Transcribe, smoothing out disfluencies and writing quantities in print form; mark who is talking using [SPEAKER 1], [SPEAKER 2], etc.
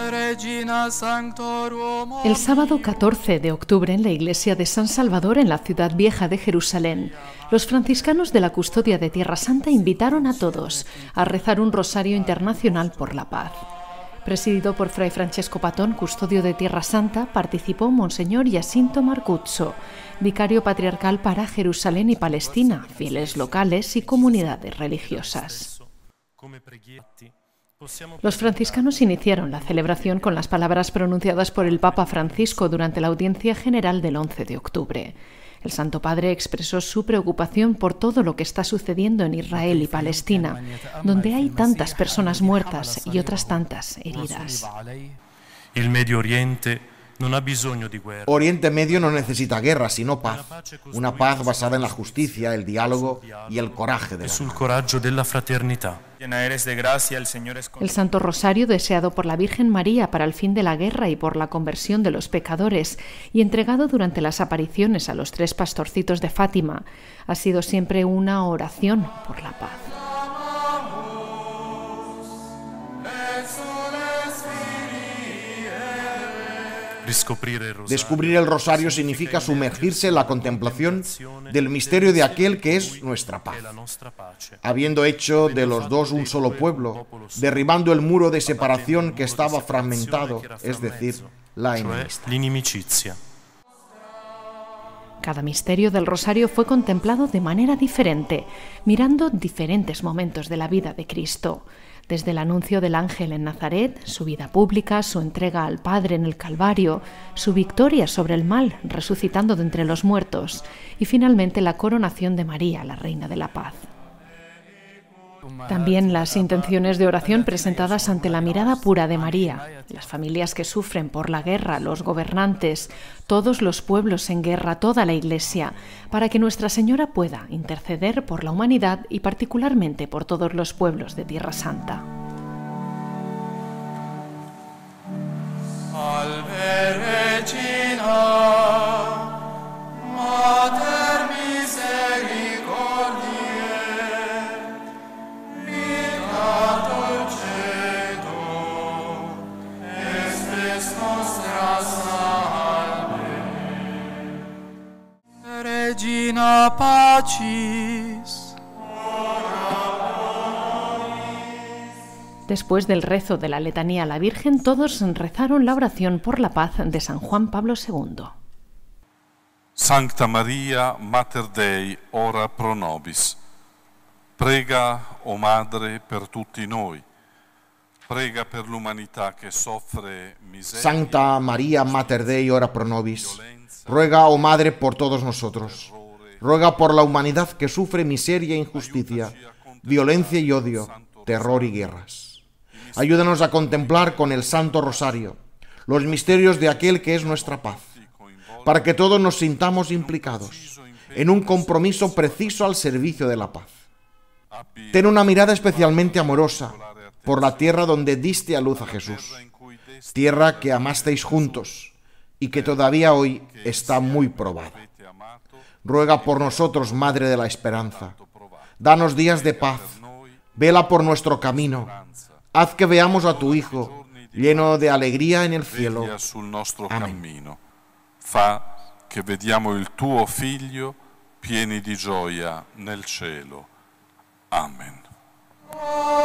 [SPEAKER 1] El sábado 14 de octubre, en la iglesia de San Salvador, en la ciudad vieja de Jerusalén, los franciscanos de la Custodia de Tierra Santa invitaron a todos a rezar un rosario internacional por la paz. Presidido por Fray Francesco Patón, custodio de Tierra Santa, participó Monseñor Jacinto Marcuzzo, vicario patriarcal para Jerusalén y Palestina, fieles locales y comunidades religiosas. Los franciscanos iniciaron la celebración con las palabras pronunciadas por el Papa Francisco durante la audiencia general del 11 de octubre. El Santo Padre expresó su preocupación por todo lo que está sucediendo en Israel y Palestina, donde hay tantas personas muertas y otras tantas heridas.
[SPEAKER 2] Oriente Medio no necesita guerra, sino paz. Una paz basada en la justicia, el diálogo y el coraje de la fraternidad.
[SPEAKER 1] El Santo Rosario, deseado por la Virgen María para el fin de la guerra y por la conversión de los pecadores, y entregado durante las apariciones a los 3 pastorcitos de Fátima, ha sido siempre una oración por la paz.
[SPEAKER 2] Descubrir el rosario significa sumergirse en la contemplación del misterio de aquel que es nuestra paz. Habiendo hecho de los dos un solo pueblo, derribando el muro de separación que estaba fragmentado, es decir, la enemistad.
[SPEAKER 1] Cada misterio del rosario fue contemplado de manera diferente, mirando diferentes momentos de la vida de Cristo. Desde el anuncio del ángel en Nazaret, su vida pública, su entrega al Padre en el Calvario, su victoria sobre el mal, resucitando de entre los muertos, y finalmente la coronación de María, la Reina de la Paz. También las intenciones de oración presentadas ante la mirada pura de María, las familias que sufren por la guerra, los gobernantes, todos los pueblos en guerra, toda la Iglesia, para que Nuestra Señora pueda interceder por la humanidad y particularmente por todos los pueblos de Tierra Santa.
[SPEAKER 3] Salve Regina, Mater Misericordiae, vita dulcedo, estes nostra salve. Regina Pacis.
[SPEAKER 1] Después del rezo de la letanía a la Virgen, todos rezaron la oración por la paz de San Juan Pablo II.
[SPEAKER 4] Sancta Maria, Mater Dei, ora pro nobis. Prega, o Madre, per tutti noi. Prega per l'umanità che soffre miseria.
[SPEAKER 2] Santa María, Mater Dei, ora pro nobis. Ruega, oh Madre, por todos nosotros. Ruega por la humanidad que sufre miseria e injusticia, violencia y odio, terror y guerras. Ayúdanos a contemplar con el Santo Rosario los misterios de aquel que es nuestra paz, para que todos nos sintamos implicados en un compromiso preciso al servicio de la paz. Ten una mirada especialmente amorosa por la tierra donde diste a luz a Jesús, tierra que amasteis juntos y que todavía hoy está muy probada. Ruega por nosotros, Madre de la Esperanza. Danos días de paz. Vela por nuestro camino. Haz que veamos a tu Hijo, lleno de alegría en el cielo. Amén.
[SPEAKER 4] Fa che vediamo il tuo Figlio pieni di gioia nel cielo. Amen.